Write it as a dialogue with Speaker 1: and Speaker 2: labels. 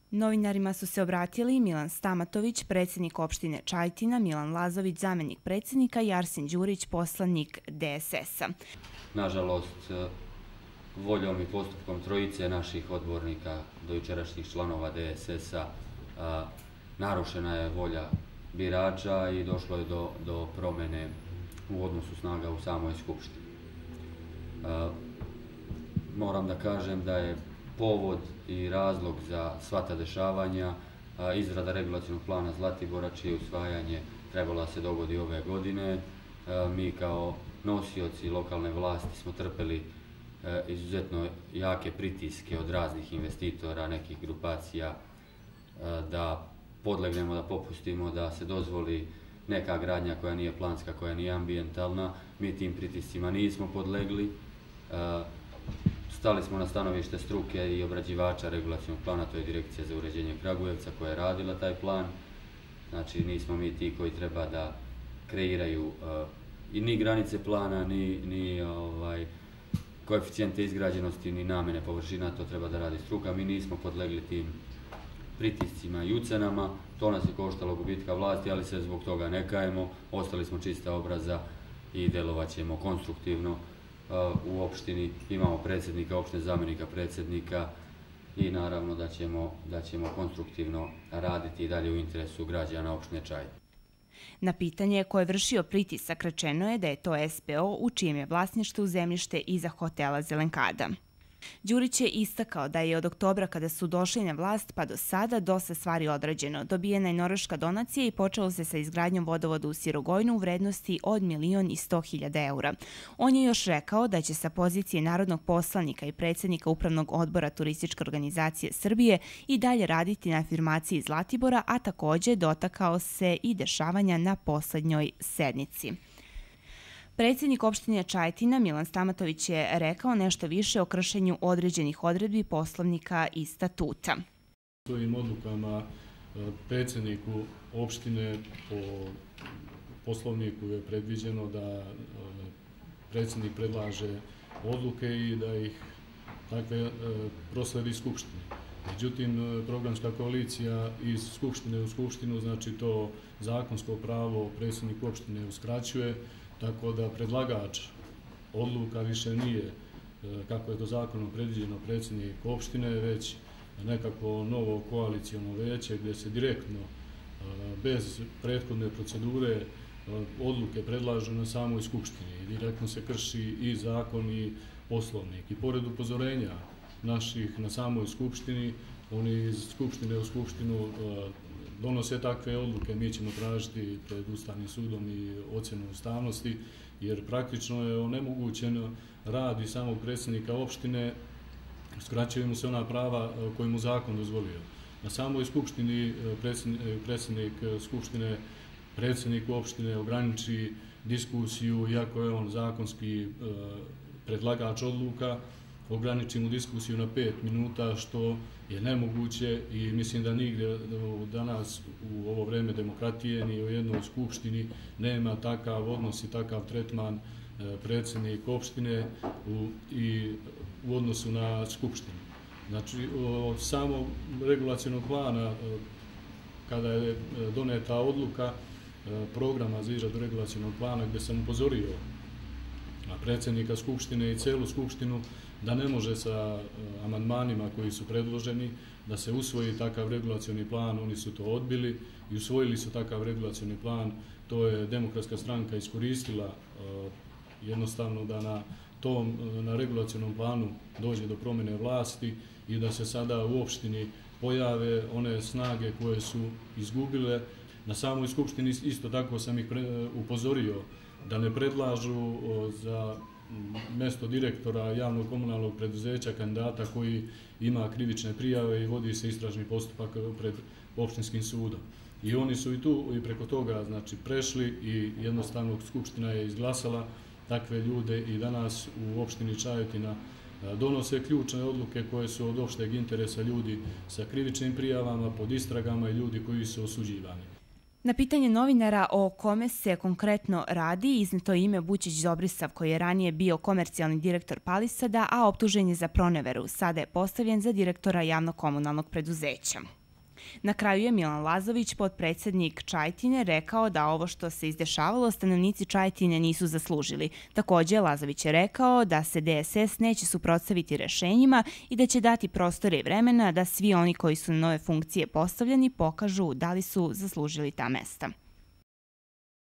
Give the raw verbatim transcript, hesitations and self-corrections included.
Speaker 1: Novinarima su se obratili Milan Stamatović, predsjednik opštine Čajetina, Milan Lazović, zamjenik predsjednika i Arsen Đurić, poslanik D S S-a.
Speaker 2: Nažalost, voljom i postupkom trojice naših odbornika, dojučerašnjih članova D S S-a, narušena je volja birača i došlo je do, do promjene u odnosu snaga u samoj skupštini. Moram da kažem da je povod i razlog za sva ta dešavanja izrada regulacionog plana Zlatibora, čije usvajanje trebalo da se dogodi ove godine. Mi kao nosioci lokalne vlasti smo trpeli izuzetno jake pritiske od raznih investitora, nekih grupacija, da podlegnemo, da popustimo, da se dozvoli neka gradnja koja nije planska, koja nije ambijentalna. Mi tim pritiscima nismo podlegli. Stali smo na stanovište struke i obrađivača regulacionog plana, to je Direkcija za uređenje Kragujevca koja je radila taj plan. Znači, nismo mi ti koji treba da kreiraju i ni granice plana, ni, ni ovaj, koeficijente izgrađenosti, ni namene površina, to treba da radi struka. Mi nismo podlegli tim pritiscima i ucenama, to nas je koštalo gubitka vlasti, ali se zbog toga ne kajemo, ostali smo čista obraza i delovat ćemo konstruktivno u opštini. Imamo predsjednika opštine, zamjenika predsjednika i naravno da ćemo, da ćemo konstruktivno raditi i dalje u interesu građana opštine Čajetina.
Speaker 1: Na pitanje koje je vršio pritisak rečeno je da je to S P O u čijem je vlasništvu zemljište iza hotela Zelenkada. Đurić je istakao da je od oktobra kada su došli na vlast pa do sada dosta stvari odrađeno. Dobijena je norveška donacija i počelo se sa izgradnjom vodovoda u Sirogojnu u vrednosti od milion i sto hiljada eura. On je još rekao da će sa pozicije narodnog poslanika i predsjednika Upravnog odbora Turističke organizacije Srbije i dalje raditi na afirmaciji Zlatibora, a također dotakao se i dešavanja na poslednjoj sednici. Predsjednik opštine Čajetina Milan Stamatović je rekao nešto više o kršenju određenih odredbi Poslovnika i statuta.
Speaker 3: Svojim odlukama predsjedniku opštine po Poslovniku je predviđeno da predsjednik predlaže odluke i da ih takve prosledi skupštine. Međutim, programska koalicija iz skupštine u skupštinu, znači to zakonsko pravo predsjednik opštine uskraćuje, tako da predlagač odluka više nije, kako je to zakonom predviđeno, predsjednik opštine, već nekako novo koalicijono veće gdje se direktno, bez prethodne procedure, odluke predlažu na samoj skupštini i direktno se krši i zakon i poslovnik. I pored upozorenja naših na samoj skupštini, oni iz skupštine u skupštinu donose takve odluke, mi ćemo tražiti pred Ustavnim sudom i ocjenu ustavnosti, jer praktično je onemogućeno rad i samog predsjednika opštine, skraćuje mu se ona prava koju mu zakon dozvolio. Na samoj skupštini predsjednik skupštine, predsjednik opštine ograniči diskusiju, iako je on zakonski predlagač odluka, ograniči mu diskusiju na pet minuta, što je nemoguće i mislim da nigdje danas u ovo vreme demokratije ni u jednoj skupštini nema takav odnos i takav tretman predsjednik opštine u, i u odnosu na skupštinu. Znači, od samog regulacionog plana, kada je doneta odluka programa za izradu regulacionog plana, gdje sam upozorio na predsjednika skupštine i celu skupštinu da ne može sa amandmanima koji su predloženi da se usvoji takav regulacioni plan, oni su to odbili i usvojili su takav regulacioni plan. To je Demokratska stranka iskoristila jednostavno da na tom, na regulacionom planu dođe do promjene vlasti i da se sada u opštini pojave one snage koje su izgubile. Na samoj skupštini isto tako sam ih upozorio da ne predlažu za mjesto direktora javnog komunalnog preduzeća kandidata koji ima krivične prijave i vodi se istražni postupak pred opštinskim sudom. I oni su i tu i preko toga znači prešli i jednostavno skupština je izglasala takve ljude i danas u opštini Čajetina donose ključne odluke koje su od opšteg interesa, ljudi sa krivičnim prijavama, pod istragama i ljudi koji su osuđivani.
Speaker 1: Na pitanje novinara o kome se konkretno radi, izneto je ime Bućić Dobrisav, koji je ranije bio komercijalni direktor Palisada, a optužen je za proneveru. Sada je postavljen za direktora javno-komunalnog preduzeća. Na kraju je Milan Lazović, potpredsednik Čajetine, rekao da ovo što se izdešavalo stanovnici Čajetine nisu zaslužili. Takođe, Lazović je rekao da se D S S neće suprotstaviti rešenjima i da će dati prostore i vremena da svi oni koji su na nove funkcije postavljeni pokažu da li su zaslužili ta mesta.